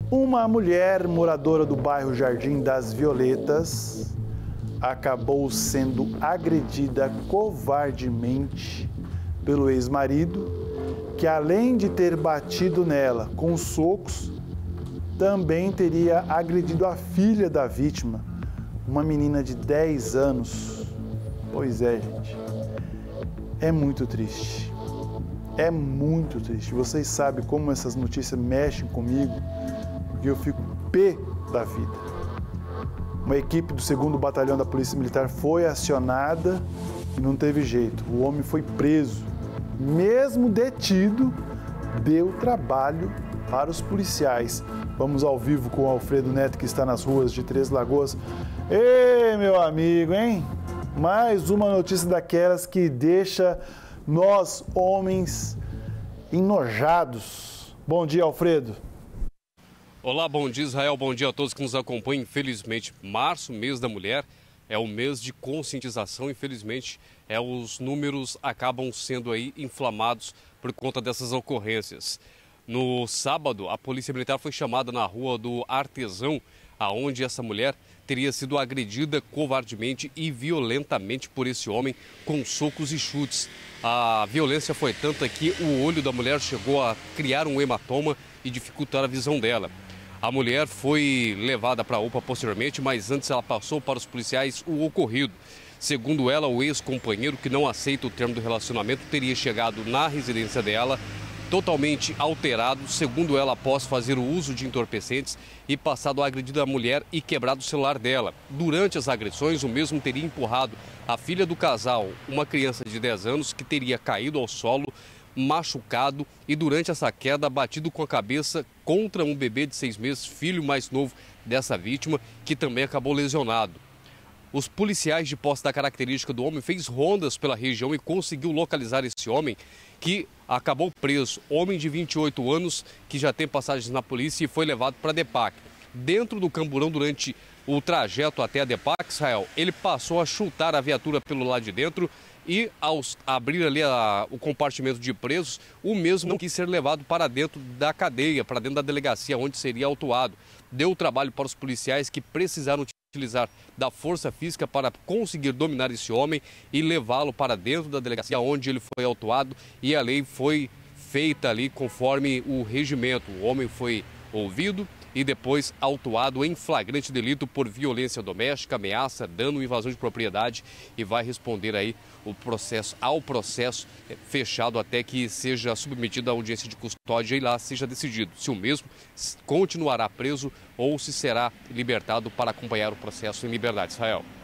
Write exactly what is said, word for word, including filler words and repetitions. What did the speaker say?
Uma mulher moradora do bairro Jardim das Violetas acabou sendo agredida covardemente pelo ex-marido, que além de ter batido nela com socos, também teria agredido a filha da vítima, uma menina de dez anos. Pois é, gente, é muito triste, é muito triste. Vocês sabem como essas notícias mexem comigo, porque eu fico pé da vida. Uma equipe do segundo Batalhão da Polícia Militar foi acionada e não teve jeito. O homem foi preso. Mesmo detido, deu trabalho para os policiais. Vamos ao vivo com o Alfredo Neto, que está nas ruas de Três Lagoas. Ei, meu amigo, hein? Mais uma notícia daquelas que deixa nós, homens, enojados. Bom dia, Alfredo. Olá, bom dia, Israel. Bom dia a todos que nos acompanham. Infelizmente, março, mês da mulher, é o mês de conscientização. Infelizmente, é, os números acabam sendo aí inflamados por conta dessas ocorrências. No sábado, a Polícia Militar foi chamada na Rua do Artesão, aonde essa mulher teria sido agredida covardemente e violentamente por esse homem com socos e chutes. A violência foi tanta que o olho da mulher chegou a criar um hematoma e dificultar a visão dela. A mulher foi levada para a U P A posteriormente, mas antes ela passou para os policiais o ocorrido. Segundo ela, o ex-companheiro, que não aceita o termo do relacionamento, teria chegado na residência dela totalmente alterado, segundo ela, após fazer o uso de entorpecentes e passado a agredir a mulher e quebrado o celular dela. Durante as agressões, o mesmo teria empurrado a filha do casal, uma criança de dez anos, que teria caído ao solo, machucado e durante essa queda batido com a cabeça contra um bebê de seis meses, filho mais novo dessa vítima, que também acabou lesionado. Os policiais de posse da característica do homem fez rondas pela região e conseguiu localizar esse homem, que acabou preso. Homem de vinte e oito anos, que já tem passagens na polícia e foi levado para a DEPAC. Dentro do camburão, durante o trajeto até a DEPAC, Israel, ele passou a chutar a viatura pelo lado de dentro e, ao abrir ali a, o compartimento de presos, o mesmo não quis ser levado para dentro da cadeia, para dentro da delegacia, onde seria autuado. Deu trabalho para os policiais, que precisaram utilizar da força física para conseguir dominar esse homem e levá-lo para dentro da delegacia, onde ele foi autuado, e a lei foi feita ali conforme o regimento. O homem foi ouvido e depois autuado em flagrante delito por violência doméstica, ameaça, dano e invasão de propriedade, e vai responder aí o processo, ao processo fechado até que seja submetido à audiência de custódia e lá seja decidido se o mesmo continuará preso ou se será libertado para acompanhar o processo em liberdade. Israel.